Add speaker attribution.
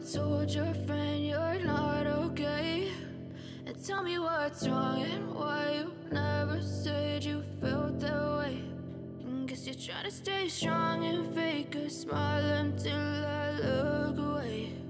Speaker 1: told your friend you're not okay, and tell me what's wrong and why you never said you felt that way. And guess you're trying to stay strong and fake a smile until I look away.